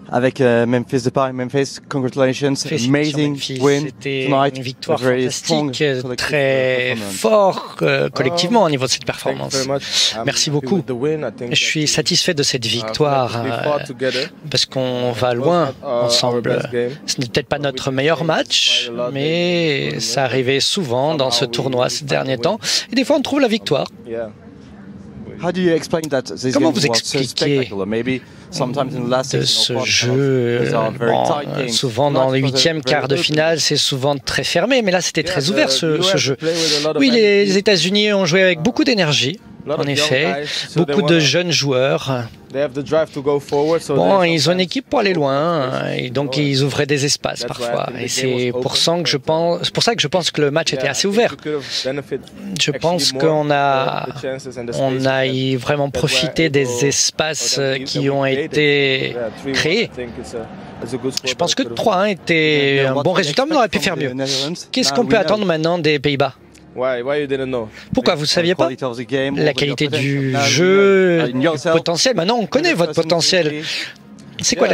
avec Memphis de Paris. Memphis, congratulations, amazing win C'était tonight. une victoire fantastique, très fort collectivement au niveau de cette performance. Merci beaucoup. Je suis satisfait de cette victoire parce qu'on va loin ensemble. Ce n'est peut-être pas notre meilleur match, mais ça arrivait souvent dans ce tournoi ces derniers temps. Et des fois, on trouve la victoire. Comment vous expliquez de ce jeu? Souvent dans les huitièmes, quarts de finale, c'est souvent très fermé, mais là c'était très ouvert ce jeu. Oui, les États-Unis ont joué avec beaucoup d'énergie, en effet, beaucoup de jeunes joueurs. Bon, ils ont une équipe pour aller loin, et donc ils ouvraient des espaces parfois. Et c'est pour ça que je pense que le match était assez ouvert. Je pense qu'on a vraiment profité des espaces qui ont été créés. Je pense que 3-1 était un bon résultat, mais on aurait pu faire mieux. Qu'est-ce qu'on peut attendre maintenant des Pays-Bas? Pourquoi vous ne saviez pas? La qualité du jeu, le potentiel. Maintenant, on connaît votre potentiel. C'est quoi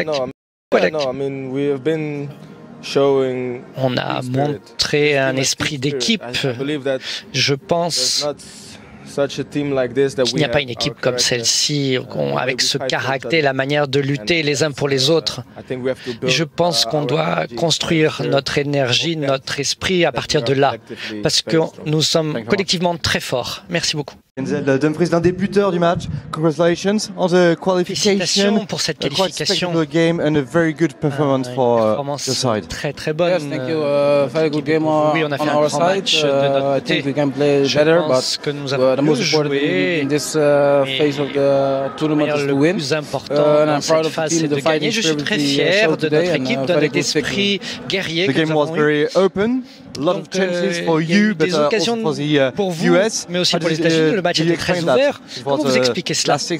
On a montré un esprit d'équipe. Je pense qu'il n'y a pas une équipe comme celle-ci, avec ce caractère, la manière de lutter les uns pour les autres. Je pense qu'on doit construire notre énergie, notre esprit à partir de là, parce que nous sommes collectivement très forts. Merci beaucoup. Dumfries, l'un des buteurs du match. Congratulations on the qualification. Félicitations pour cette qualification. Game and a very good performance for your side. Très très bonne. Yes, thank you. Very good game oui, on a fait un grand match de notre côté. I think we can play better, but que nous avons the most important in this phase of the tournament is to win. Le plus important dans cette phase, c'est de gagner. Je suis très fier de notre équipe, d'un esprit guerrier que nous avons eu. Lot of chances for you, but des occasions pour vous, mais aussi pour les États-Unis. Le match était très ouvert. Comment vous expliquez cela? C'est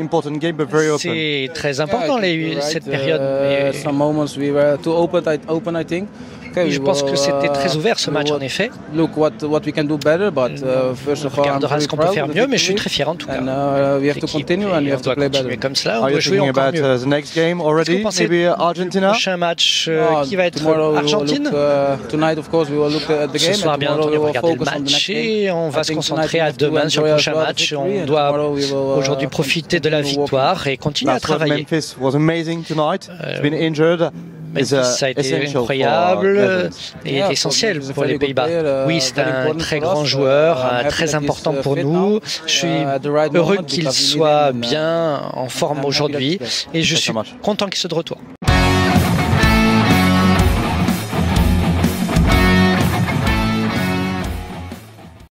très important cette période. Je pense que c'était très ouvert ce match en effet. On regardera ce qu'on peut faire mieux, mais je suis très fier en tout cas. On doit continuer comme cela, on doit jouer encore mieux. Est-ce que vous pensez au prochain match qui va être Argentine? Ce soir, bien entendu, on va regarder le match et on va se concentrer à demain sur le prochain match. On doit aujourd'hui profiter de la victoire et continuer à travailler. Ça a été incroyable et essentiel pour les Pays-Bas. Oui, c'est un très grand joueur, très important pour nous. Je suis heureux qu'il soit bien en forme aujourd'hui et je suis content qu'il soit de retour.